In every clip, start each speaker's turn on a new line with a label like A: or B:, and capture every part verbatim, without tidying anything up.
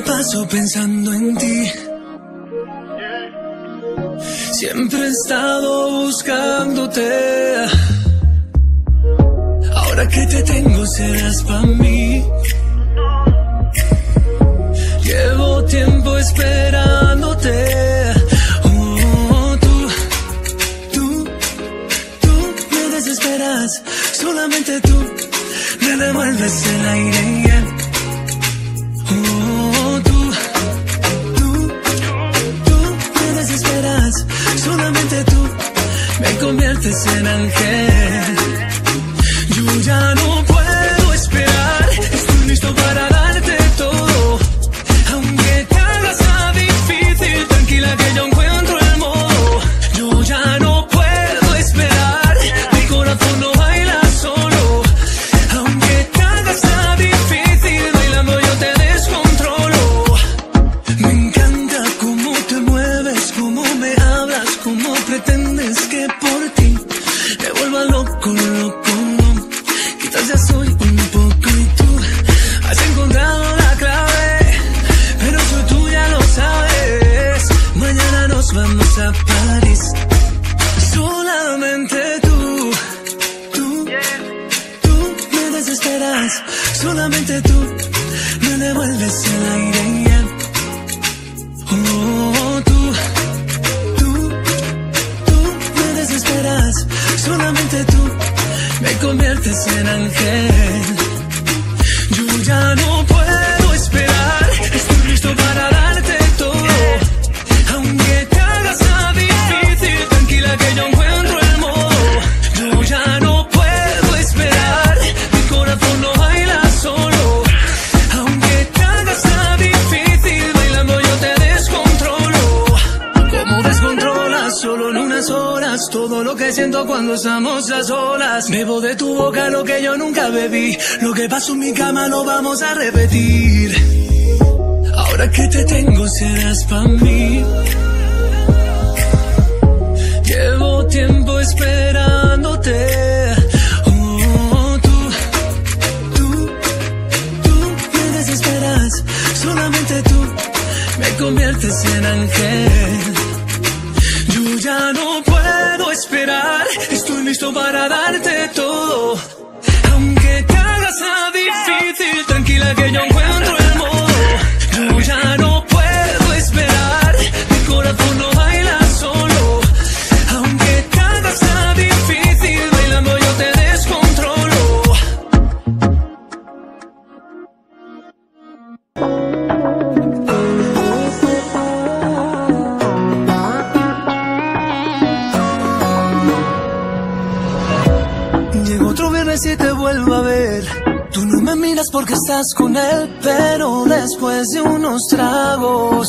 A: paso pensando en ti. Siempre he estado buscándote. Ahora que te tengo serás pa' mí. Llevo tiempo esperándote. Oh, tú, tú, tú me desesperas. Solamente tú me devuelves el aire. Yeah. Oh, tú, tú, tú me desesperas. Solamente tú me conviertes en ángel. Yo ya no puedo esperar. Estoy listo para darte todo. Aunque te hagas a difícil, tranquila que yo encuentro el modo. Yo ya no puedo esperar. Mi corazón no baila solo. Aunque te hagas a difícil, bailando yo te descontrolo. Me encanta cómo te mueves, cómo me hablas, cómo pretendes que por ti me vuelva loco, loco. Quizás ya soy un poco y tú has encontrado la clave, pero eso tú ya lo sabes. Mañana nos vamos a París. Solamente tú, tú, tú me desesperas. Solamente tú me devuelves el aire. Yeah. Oh, tú, tú, tú me desesperas. Solamente tú me conviertes en ángel. Yo ya no puedo esperar. Estoy listo para darte todo. Aunque te hagas a difícil, tranquila que yo encuentro el modo. Yo ya no puedo esperar. Mi corazón no baila solo. Aunque te hagas a difícil, bailando yo te descontrolo. Como descontrolas solo en unas horas todo lo que siento cuando estamos a solas. Bebo de tu boca lo que yo nunca bebí. Lo que pasó en mi cama lo vamos a repetir. Ahora que te tengo serás pa' mí. Llevo tiempo esperándote. Oh, tú, tú, tú me desesperas. Solamente tú me conviertes en ángel. Yo ya no puedo esperar. Estoy listo para darte todo. Aunque te hagas a difícil, tranquila que yo encuentro el modo. Yo ya no puedo esperar. Mi corazón no baila solo. Aunque te hagas a difícil, bailando yo te descontrolo. Llegó otro viernes y te vuelvo a ver. Tú no me miras porque estás con él, pero después de unos tragos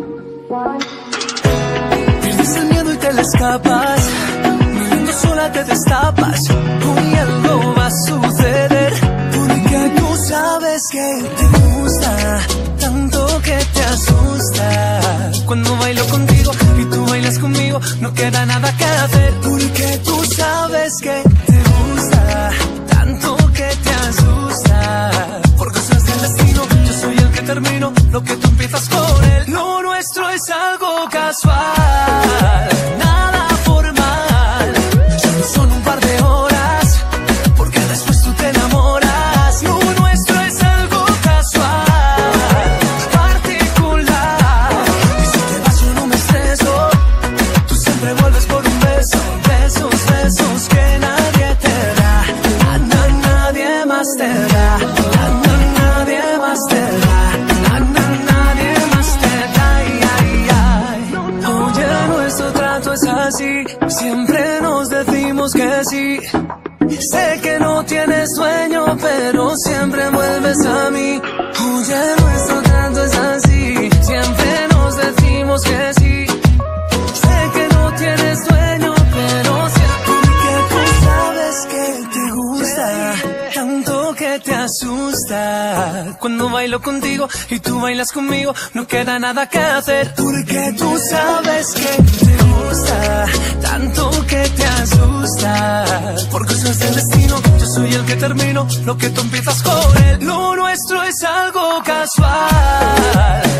A: pierdes el miedo y te le escapas. Mirando sola te destapas. Hoy algo va a suceder, porque tú sabes que te gusta tanto que te asusta. Cuando bailo contigo y tú bailas conmigo, no queda nada que hacer, porque tú sabes que te gusta tanto que te asusta. Por cosas del destino, yo soy el que termino lo que tú empiezas con él. Lo nuestro es algo casual, nada formal. Solo son un par de horas, porque después tú te enamoras. Lo nuestro es algo casual, particular. Y si te vas yo no me estreso. Tú siempre vuelves por un beso. Besos, besos que nadie te da. Na, na, nadie más te da. Na, na, nadie más te da. Na, na, nadie más te da. Ay, ay, ay. Oye, nuestro trato es así. Siempre nos decimos que sí. Sé que no tienes sueño, pero siempre vuelves a mí. Oye, nuestro trato es así. Siempre nos decimos que sí. Sé que no tienes sueño, pero siempre, porque tú sabes que te gusta tanto que te asusta. Cuando bailo contigo y tú bailas conmigo, no queda nada que hacer, porque tú sabes que te gusta tanto que te asusta. Por cosas del destino, yo soy el que termino lo que tú empiezas con él. Lo nuestro es algo casual.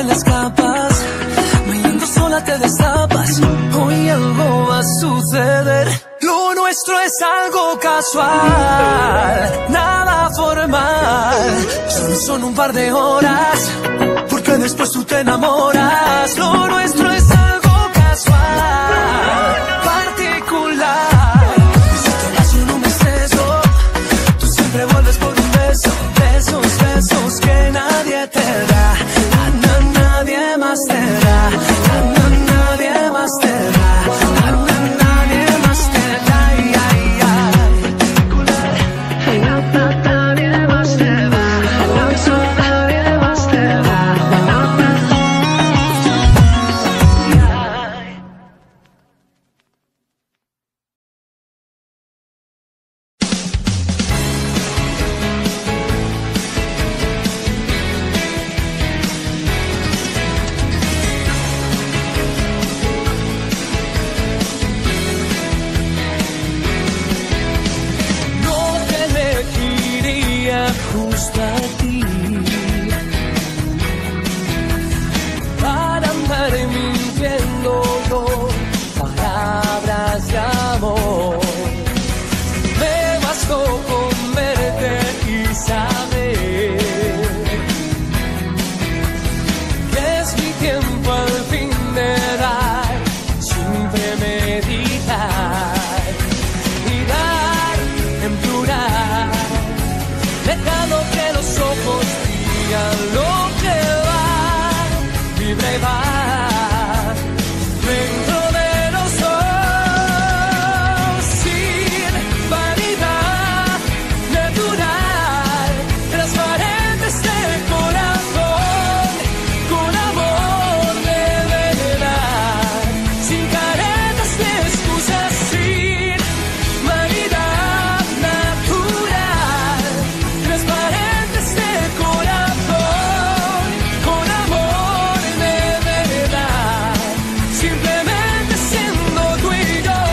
A: te la escapas, bailando sola te destapas. Hoy algo va a suceder. Lo nuestro es algo casual, nada formal. Solo son un par de horas, porque después tú te enamoras. Lo nuestro es algo casual, particular. Si te das un exceso, tú siempre vuelves por un beso. Besos, besos que nadie te da. A na, nadie más te da. A na, nadie más te da. A na, nadie más te da. Ay, ay, ay. A na, nadie más te da. A na, nadie más te da. Justo a ti para andar mintiendo yo palabras de amor. Me bastó con verte y saber que es mi tiempo al fin de dar, siempre meditar y dar en plural, dejando que los ojos digan lo que va, vibre va dentro de los ojos, sin vanidad, natural, transparente este corazón, con amor de verdad, sin caretas ni excusas, sin vanidad natural, transparente este corazón, con amor de verdad, simplemente siendo tú y yo.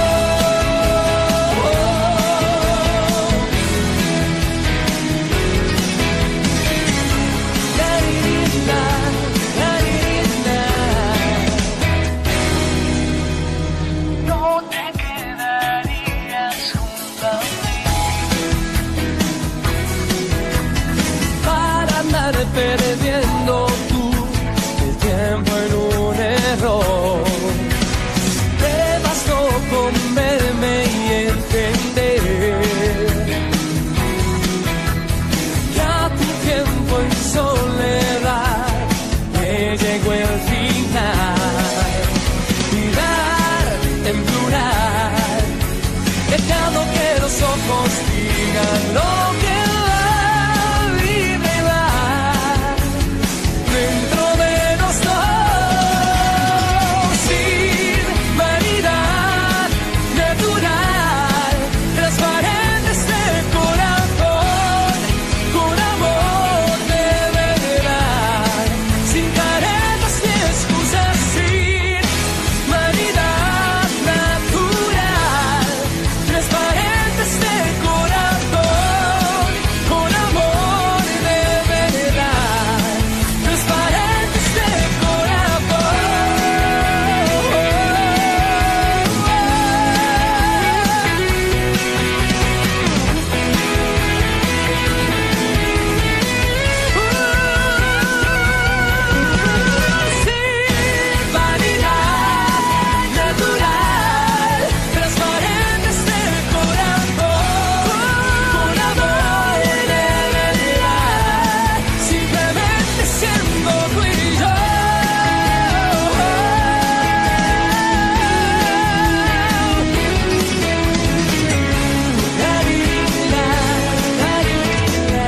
A: La linda, la linda, no te quedarías junto a mí para andar perdiendo tú el tiempo en un error. Te bastó con verme y entender que a tu tiempo en soledad me llegó el final y dar en plural, dejando que los ojos digan lo que va, vive y va dentro de los dos, sin vanidad natural, transparente este corazón, con amor de verdad, sin caretas ni excusas, sin vanidad natural, transparente este corazón, con amor de verdad, transparente este sin vanidad natural, transparente este corazón, con amor de verdad, simplemente siendo tú y yo. La linda, la linda.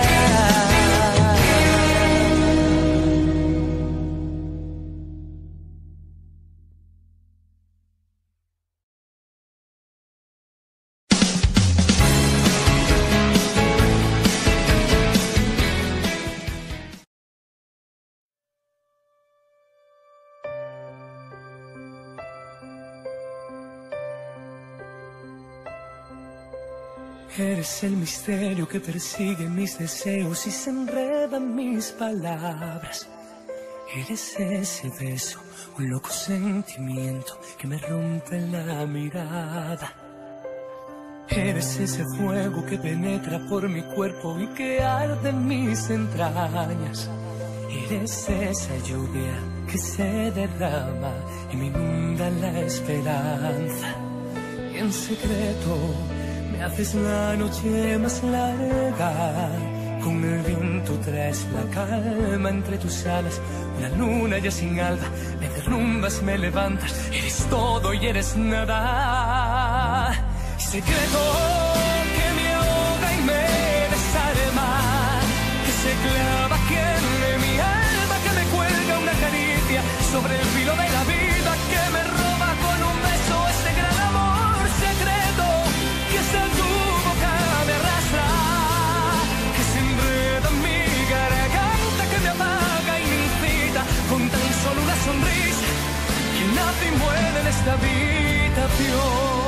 A: Eres el misterio que persigue mis deseos y se enredan mis palabras. Eres ese beso, un loco sentimiento que me rompe la mirada. Eres ese fuego que penetra por mi cuerpo y que arde en mis entrañas. Eres esa lluvia que se derrama y me inunda la esperanza. Y en secreto me haces la noche más larga. Con el viento traes la calma entre tus alas. Una luna ya sin alba, me derrumbas, me levantas. Eres todo y eres nada. Secreto que me ahoga y me desarma, que se clava aquí en mi alma, que me cuelga una caricia sobre el filo de la vida, que me roba con un beso este gran amor secreto, que hasta tu boca me arrastra, que se enreda en mi garganta, que me apaga y me incita con tan solo una sonrisa, que nace y muere en esta habitación.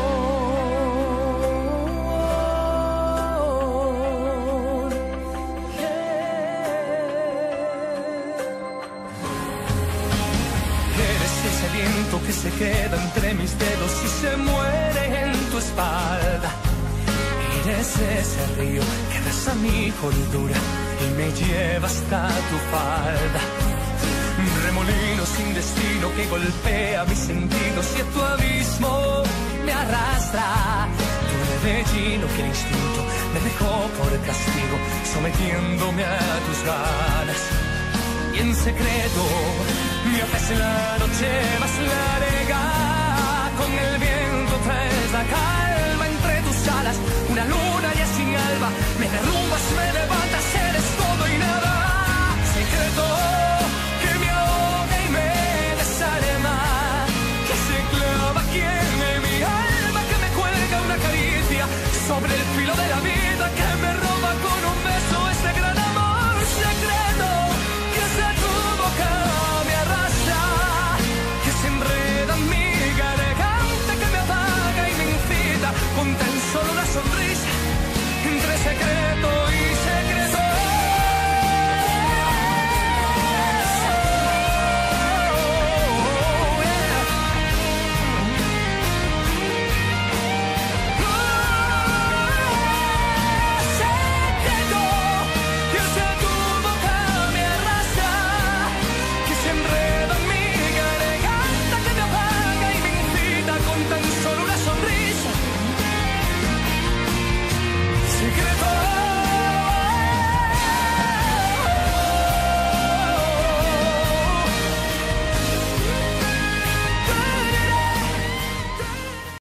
A: Que se queda entre mis dedos y se muere en tu espalda. Eres ese río que arrasa mi cordura y me lleva hasta tu falda. Un remolino sin destino que golpea mis sentidos y a tu abismo me arrastra. Tu rebellino que el instinto me dejó por castigo, sometiéndome a tus ganas. Y en secreto me haces la noche más larga. Con el viento traes la calma entre tus alas. Una luna ya sin alba me derrumba